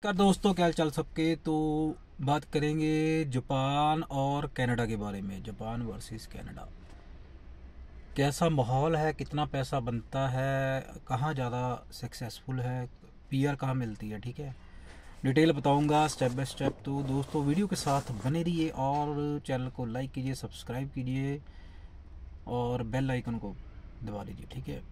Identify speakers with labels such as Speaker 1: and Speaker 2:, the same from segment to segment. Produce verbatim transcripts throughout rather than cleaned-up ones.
Speaker 1: नमस्कार दोस्तों, क्या हाल चाल सबके। तो बात करेंगे जापान और कनाडा के बारे में। जापान वर्सेस कनाडा, कैसा माहौल है, कितना पैसा बनता है, कहाँ ज़्यादा सक्सेसफुल है, पीआर कहाँ मिलती है। ठीक है, डिटेल बताऊंगा स्टेप बाय स्टेप। तो दोस्तों वीडियो के साथ बने रहिए और चैनल को लाइक कीजिए, सब्सक्राइब कीजिए और बेल आइकन को दबा दीजिए। ठीक है,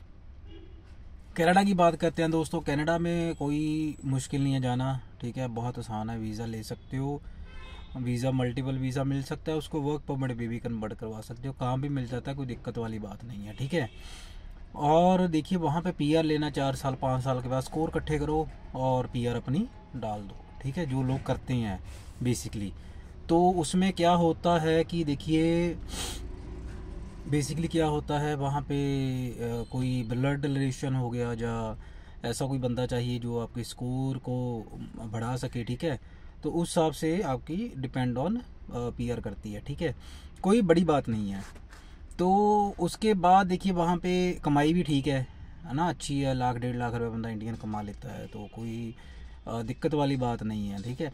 Speaker 1: कनाडा की बात करते हैं दोस्तों। कनाडा में कोई मुश्किल नहीं है जाना। ठीक है, बहुत आसान है, वीज़ा ले सकते हो। वीज़ा मल्टीपल वीज़ा मिल सकता है, उसको वर्क परमिट भी, भी कन्वर्ट करवा सकते हो, काम भी मिल जाता है, कोई दिक्कत वाली बात नहीं है। ठीक है, और देखिए वहाँ पे पीआर लेना, चार साल पाँच साल के बाद स्कोर इकट्ठे करो और पीआर अपनी डाल दो। ठीक है, जो लोग करते हैं बेसिकली। तो उसमें क्या होता है कि देखिए बेसिकली क्या होता है वहाँ पे अ, कोई ब्लड रिलेशन हो गया, या ऐसा कोई बंदा चाहिए जो आपके स्कोर को बढ़ा सके। ठीक है, तो उस हिसाब से आपकी डिपेंड ऑन पीआर करती है। ठीक है, कोई बड़ी बात नहीं है। तो उसके बाद देखिए वहाँ पे कमाई भी ठीक है है ना, अच्छी है। लाख डेढ़ लाख रुपए बंदा इंडियन कमा लेता है, तो कोई अ, दिक्कत वाली बात नहीं है। ठीक है,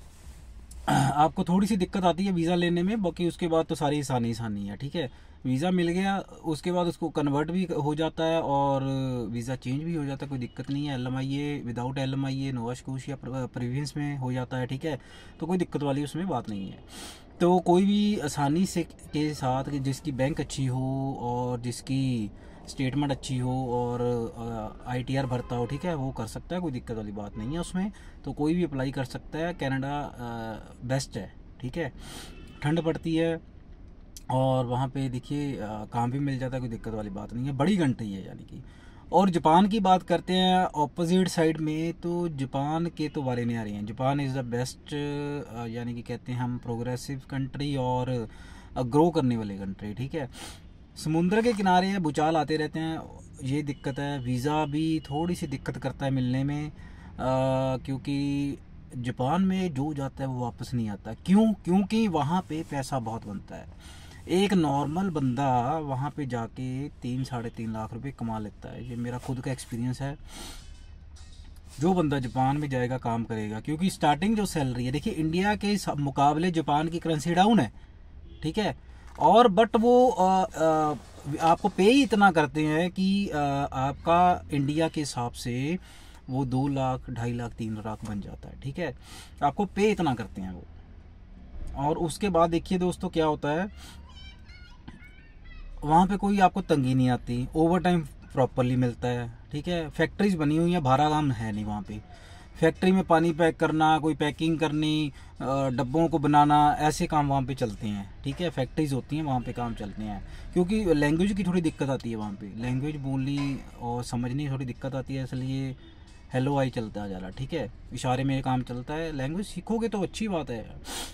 Speaker 1: आपको थोड़ी सी दिक्कत आती है वीज़ा लेने में, बाकी उसके बाद तो सारी आसानी आसानी है। ठीक है, वीज़ा मिल गया, उसके बाद उसको कन्वर्ट भी हो जाता है और वीज़ा चेंज भी हो जाता है, कोई दिक्कत नहीं है। L M I A without L M I A Nova Scotia province में हो जाता है। ठीक है, तो कोई दिक्कत वाली उसमें बात नहीं है। तो कोई भी आसानी से के साथ, जिसकी बैंक अच्छी हो और जिसकी स्टेटमेंट अच्छी हो और आईटीआर भरता हो, ठीक है, वो कर सकता है, कोई दिक्कत वाली बात नहीं है उसमें। तो कोई भी अप्लाई कर सकता है। कनाडा बेस्ट है। ठीक है, ठंड पड़ती है और वहाँ पे देखिए काम भी मिल जाता है, कोई दिक्कत वाली बात नहीं है, बड़ी कंट्री है यानी कि। और जापान की बात करते हैं ऑपोजिट साइड में, तो जापान के तो बारे नहीं आ रही हैं। जापान इज़ द बेस्ट, यानी कि कहते हैं हम प्रोग्रेसिव कंट्री और ग्रो करने वाली कंट्री। ठीक है, समुद्र के किनारे है, भूचाल आते रहते हैं, ये दिक्कत है। वीज़ा भी थोड़ी सी दिक्कत करता है मिलने में, आ, क्योंकि जापान में जो जाता है वो वापस नहीं आता। क्यों? क्योंकि वहाँ पे पैसा बहुत बनता है। एक नॉर्मल बंदा वहाँ पे जाके तीन साढ़े तीन लाख रुपए कमा लेता है, ये मेरा खुद का एक्सपीरियंस है। जो बंदा जापान में जाएगा काम करेगा, क्योंकि स्टार्टिंग जो सैलरी है देखिए, इंडिया के मुकाबले जापान की करेंसी डाउन है। ठीक है, और बट वो आ, आ, आपको पे ही इतना करते हैं कि आ, आपका इंडिया के हिसाब से वो दो लाख ढाई लाख तीन लाख बन जाता है। ठीक है, आपको पे इतना करते हैं वो। और उसके बाद देखिए दोस्तों क्या होता है, वहाँ पे कोई आपको तंगी नहीं आती, ओवर टाइम प्रॉपरली मिलता है। ठीक है, फैक्ट्रीज बनी हुई है, भारा काम है नहीं वहाँ पे। फैक्ट्री में पानी पैक करना, कोई पैकिंग करनी, डब्बों को बनाना, ऐसे काम वहाँ पे चलते हैं। ठीक है, फैक्ट्रीज होती हैं वहाँ पे, काम चलते हैं। क्योंकि लैंग्वेज की थोड़ी दिक्कत आती है वहाँ पे, लैंग्वेज बोलनी और समझनी थोड़ी दिक्कत आती है, इसलिए हेलो आई चलता है ज़्यादा। ठीक है, इशारे में काम चलता है। लैंग्वेज सीखोगे तो अच्छी बात है।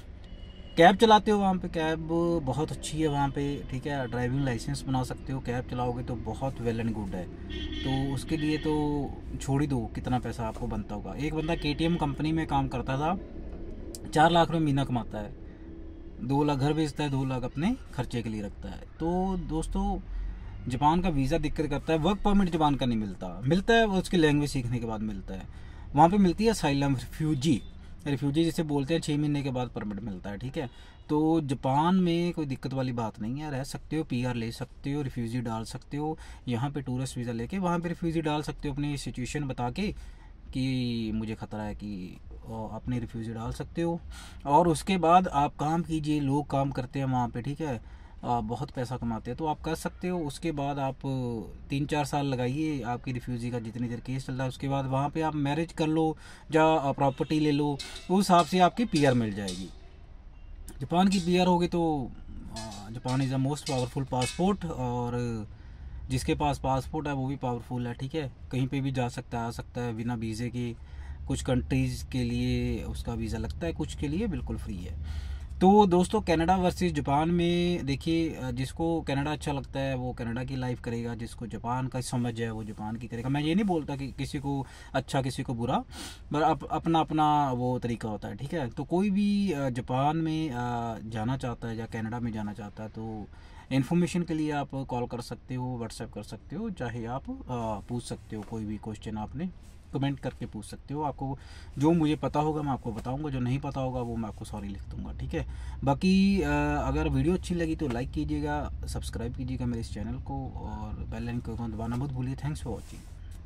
Speaker 1: कैब चलाते हो वहाँ पे, कैब बहुत अच्छी है वहाँ पे। ठीक है, ड्राइविंग लाइसेंस बना सकते हो, कैब चलाओगे तो बहुत वेल एंड गुड है। तो उसके लिए तो छोड़ ही दो कितना पैसा आपको बनता होगा। एक बंदा केटीएम कंपनी में काम करता था, चार लाख रुपये महीना कमाता है, दो लाख घर बेचता है, दो लाख अपने खर्चे के लिए रखता है। तो दोस्तों जापान का वीज़ा दिक्कत करता है, वर्क परमिट जापान का नहीं मिलता। मिलता है वो उसकी लैंग्वेज सीखने के बाद मिलता है। वहाँ पे मिलती है असाइलम, रिफ्यूजी, रिफ्यूजी जिसे बोलते हैं, छः महीने के बाद परमिट मिलता है। ठीक है, तो जापान में कोई दिक्कत वाली बात नहीं है, रह सकते हो, पीआर ले सकते हो, रिफ्यूजी डाल सकते हो। यहाँ पे टूरिस्ट वीज़ा लेके वहाँ पे रिफ्यूजी डाल सकते हो, अपनी सिचुएशन बता के कि मुझे ख़तरा है, कि अपनी रिफ्यूजी डाल सकते हो। और उसके बाद आप काम कीजिए, लोग काम करते हैं वहाँ पे। ठीक है, आप बहुत पैसा कमाते हैं तो आप कर सकते हो। उसके बाद आप तीन चार साल लगाइए आपकी रिफ्यूजी का, जितनी देर केस चल रहा है। उसके बाद वहाँ पे आप मैरिज कर लो या प्रॉपर्टी ले लो, उस हिसाब से आपकी पीआर मिल जाएगी। जापान की पीआर होगी तो Japan is the most powerful passport, और जिसके पास पासपोर्ट है वो भी पावरफुल है। ठीक है, कहीं पे भी जा सकता है, आ सकता है बिना वीज़े के। कुछ कंट्रीज़ के लिए उसका वीज़ा लगता है, कुछ के लिए बिल्कुल फ्री है। तो दोस्तों कनाडा वर्सेस जापान में देखिए, जिसको कनाडा अच्छा लगता है वो कनाडा की लाइफ करेगा, जिसको जापान का समझ है वो जापान की करेगा। मैं ये नहीं बोलता कि किसी को अच्छा किसी को बुरा, पर अप, अपना अपना वो तरीका होता है। ठीक है, तो कोई भी जापान में जाना चाहता है या कनाडा में जाना चाहता है तो इन्फॉर्मेशन के लिए आप कॉल कर सकते हो, व्हाट्सएप कर सकते हो, चाहे आप पूछ सकते हो कोई भी क्वेश्चन आपने कमेंट करके पूछ सकते हो। आपको जो मुझे पता होगा मैं आपको बताऊंगा, जो नहीं पता होगा वो मैं आपको सॉरी लिख दूंगा, ठीक है। बाकी अ, अगर वीडियो अच्छी लगी तो लाइक कीजिएगा, सब्सक्राइब कीजिएगा मेरे इस चैनल को, और बेल आइकन को दबाना मत भूलिए। Thanks for watching.